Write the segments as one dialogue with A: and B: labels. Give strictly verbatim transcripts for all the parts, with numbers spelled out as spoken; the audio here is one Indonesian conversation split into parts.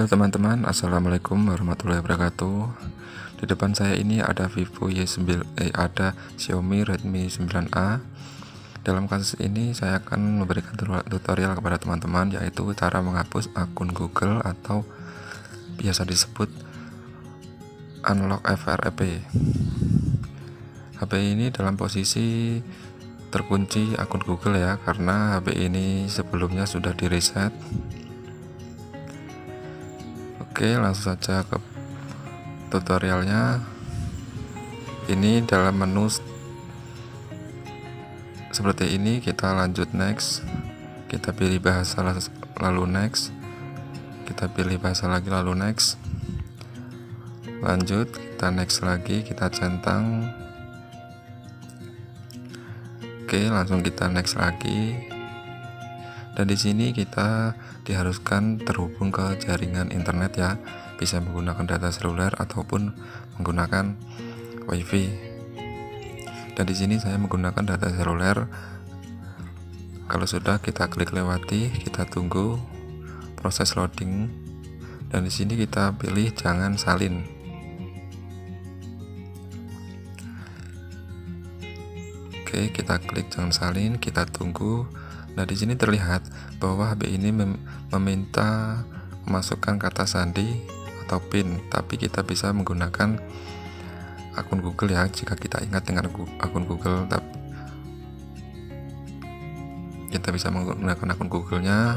A: Halo teman-teman, assalamualaikum warahmatullahi wabarakatuh. Di depan saya ini ada Vivo Y sembilan, eh, ada Xiaomi Redmi sembilan A. Dalam kasus ini saya akan memberikan tutorial kepada teman-teman, yaitu cara menghapus akun Google atau biasa disebut unlock F R P. H P ini dalam posisi terkunci akun Google ya, karena H P ini sebelumnya sudah di reset. Oke, langsung saja ke tutorialnya. Ini dalam menu seperti ini, kita lanjut next, kita pilih bahasa lalu next, kita pilih bahasa lagi lalu next, lanjut, kita next lagi, kita centang. Oke, langsung kita next lagi. Dan di sini kita diharuskan terhubung ke jaringan internet ya, bisa menggunakan data seluler ataupun menggunakan WiFi. Dan di sini saya menggunakan data seluler. Kalau sudah, kita klik lewati, kita tunggu proses loading. Dan di sini kita pilih jangan salin. Oke, kita klik jangan salin, kita tunggu. Nah, di sini terlihat bahwa H P ini mem meminta memasukkan kata sandi atau PIN, tapi kita bisa menggunakan akun Google ya, jika kita ingat dengan akun Google. Kita bisa menggunakan akun Google-nya.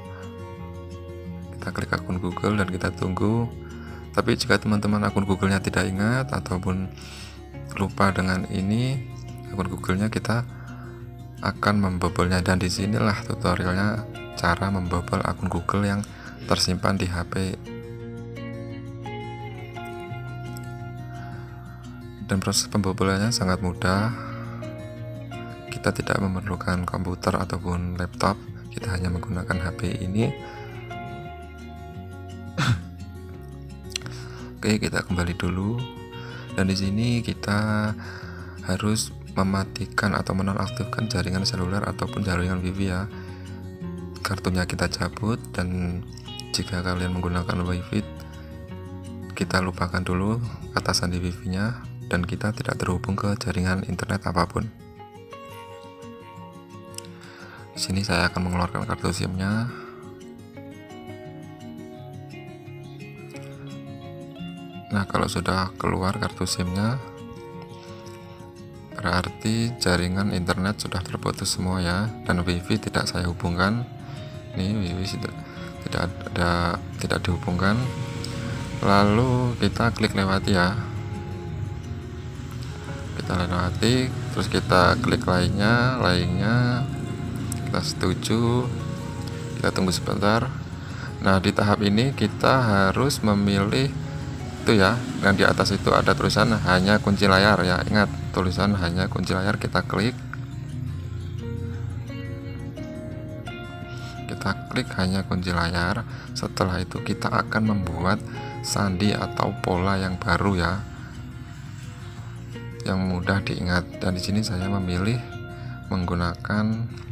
A: Kita klik akun Google dan kita tunggu. Tapi jika teman-teman akun Google-nya tidak ingat ataupun lupa dengan ini akun Google-nya, kita akan membobolnya. Dan disinilah tutorialnya cara membobol akun Google yang tersimpan di H P. Dan proses pembobolannya sangat mudah. Kita tidak memerlukan komputer ataupun laptop, kita hanya menggunakan H P ini. Oke, kita kembali dulu. Dan di sini kita harus mematikan atau menonaktifkan jaringan seluler ataupun jaringan WiFi ya. Kartunya kita cabut, dan jika kalian menggunakan WiFi, kita lupakan dulu kata sandi WiFi nya dan kita tidak terhubung ke jaringan internet apapun. Di sini saya akan mengeluarkan kartu SIM nya. Nah, kalau sudah keluar kartu SIM nya, berarti jaringan internet sudah terputus semua ya, dan WiFi tidak saya hubungkan. Ini WiFi tidak tidak ada tidak dihubungkan. Lalu kita klik lewati ya, kita lewati, terus kita klik lainnya lainnya kita setuju, kita tunggu sebentar. Nah, di tahap ini kita harus memilih itu ya, yang di atas itu ada tulisan hanya kunci layar ya, ingat tulisan hanya kunci layar, kita klik kita klik hanya kunci layar. Setelah itu kita akan membuat sandi atau pola yang baru ya, yang mudah diingat. Dan di sini saya memilih menggunakan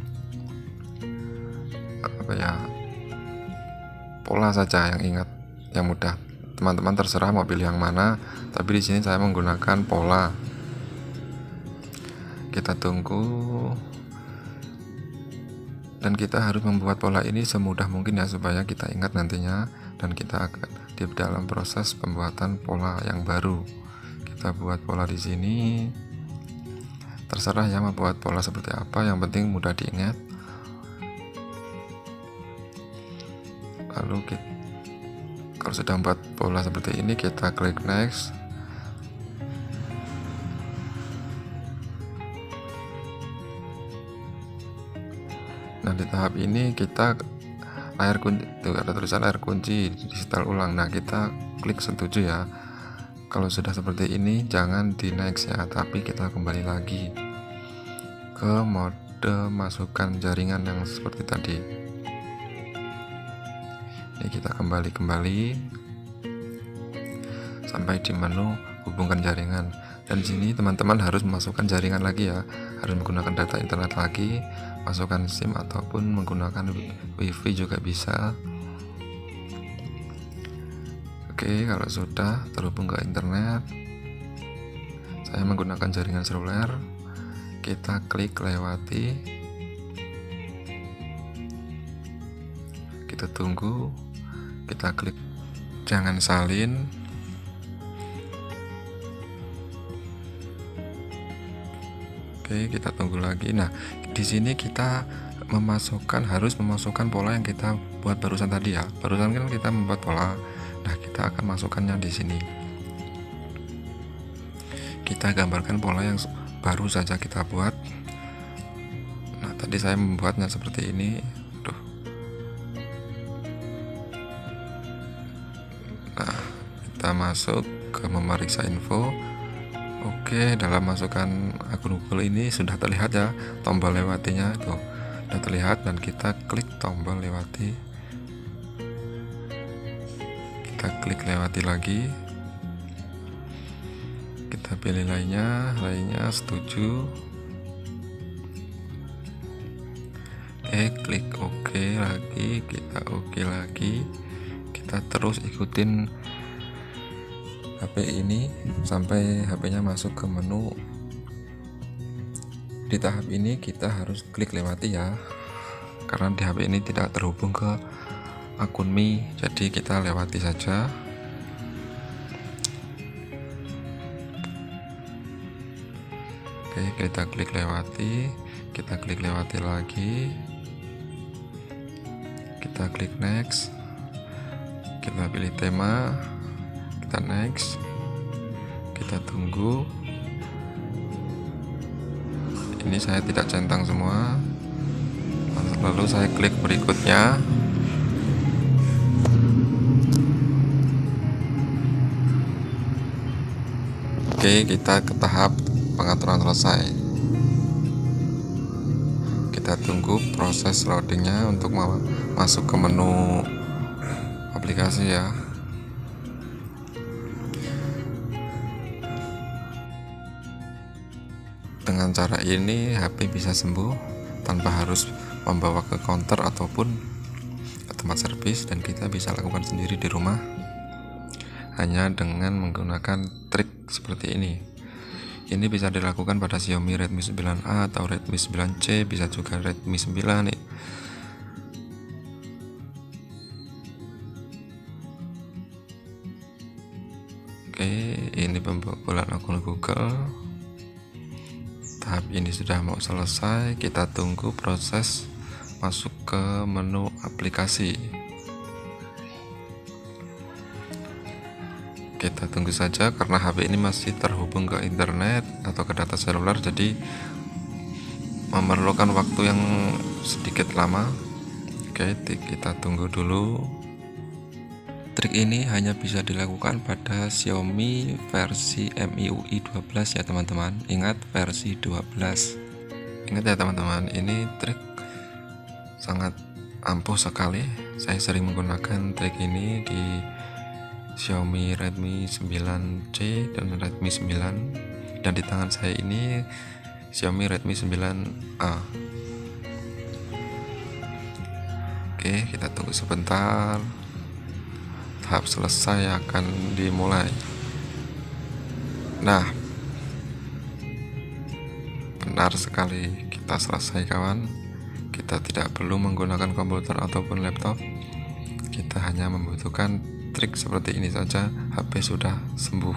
A: apa ya, pola saja yang ingat, yang mudah. Teman-teman terserah mau pilih yang mana, tapi di sini saya menggunakan pola. Kita tunggu, dan kita harus membuat pola ini semudah mungkin ya, supaya kita ingat nantinya, dan kita akan di dalam proses pembuatan pola yang baru. Kita buat pola di sini, terserah ya mau buat pola seperti apa, yang penting mudah diingat. Lalu kita, kalau sudah membuat pola seperti ini, kita klik next. Nah, di tahap ini kita layar kunci, tuh ada tulisan layar kunci disetel ulang. Nah, kita klik setuju ya. Kalau sudah seperti ini, jangan di next ya, tapi kita kembali lagi ke mode masukkan jaringan yang seperti tadi. Ini kita kembali kembali sampai di menu hubungkan jaringan. Dan di sini teman-teman harus memasukkan jaringan lagi ya, harus menggunakan data internet lagi, masukkan SIM ataupun menggunakan WiFi juga bisa. Oke, kalau sudah terhubung ke internet, saya menggunakan jaringan seluler. Kita klik lewati, kita tunggu, kita klik jangan salin. Oke, kita tunggu lagi. Nah, di sini kita memasukkan harus memasukkan pola yang kita buat barusan tadi ya. Barusan kan kita membuat pola. Nah, kita akan masukkannya di sini. Kita gambarkan pola yang baru saja kita buat. Nah, tadi saya membuatnya seperti ini. Duh. Nah, kita masuk ke memeriksa info. Oke, dalam masukkan akun Google ini sudah terlihat ya tombol lewatinya tuh. Sudah terlihat dan kita klik tombol lewati. Kita klik lewati lagi, kita pilih lainnya, lainnya setuju. Eh, klik OK lagi, kita OK lagi, kita terus ikutin H P ini sampai H P-nya masuk ke menu. Di tahap ini kita harus klik lewati ya, karena di H P ini tidak terhubung ke akun Mi, jadi kita lewati saja. Oke, kita klik lewati, kita klik lewati lagi, kita klik next, kita pilih tema, kita next, kita tunggu. Ini saya tidak centang semua, lalu saya klik berikutnya. Oke, kita ke tahap pengaturan selesai. Kita tunggu proses loadingnya untuk masuk ke menu aplikasi ya. Dengan cara ini H P bisa sembuh tanpa harus membawa ke counter ataupun ke tempat servis, dan kita bisa lakukan sendiri di rumah hanya dengan menggunakan trik seperti ini. Ini bisa dilakukan pada Xiaomi Redmi sembilan A atau Redmi sembilan C, bisa juga Redmi sembilan. Oke, ini pembobolan akun Google. Tahap ini sudah mau selesai, kita tunggu proses masuk ke menu aplikasi. Kita tunggu saja karena H P ini masih terhubung ke internet atau ke data seluler, jadi memerlukan waktu yang sedikit lama. Oke, kita tunggu dulu. Trik ini hanya bisa dilakukan pada Xiaomi versi M I U I dua belas ya teman-teman. Ingat, versi dua belas. Ingat ya teman-teman, ini trik sangat ampuh sekali. Saya sering menggunakan trik ini di Xiaomi Redmi sembilan C dan Redmi sembilan, dan di tangan saya ini Xiaomi Redmi sembilan A. Oke, kita tunggu sebentar. Tahap selesai akan dimulai. Nah, benar sekali, kita selesai kawan. Kita tidak perlu menggunakan komputer ataupun laptop. Kita hanya membutuhkan trik seperti ini saja, H P sudah sembuh.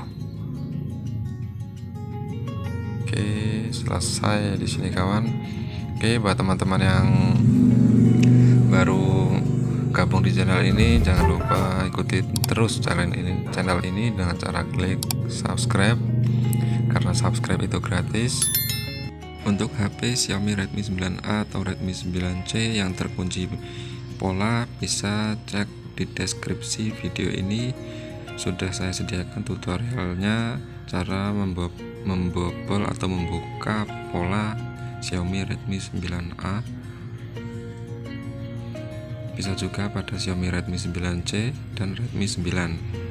A: Oke, selesai di sini kawan. Oke, buat teman-teman yang baru gabung di channel ini, jangan lupa ikuti terus channel ini, channel ini dengan cara klik subscribe, karena subscribe itu gratis. Untuk H P Xiaomi Redmi sembilan A atau Redmi sembilan C yang terkunci pola, bisa cek di deskripsi video ini. Sudah saya sediakan tutorialnya cara membo membobol atau membuka pola Xiaomi Redmi sembilan A. Bisa juga pada Xiaomi Redmi sembilan C dan Redmi sembilan.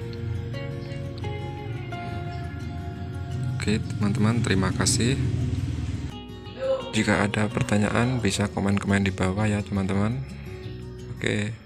A: Oke teman-teman, terima kasih. Jika ada pertanyaan bisa komen-komen di bawah ya teman-teman. Oke.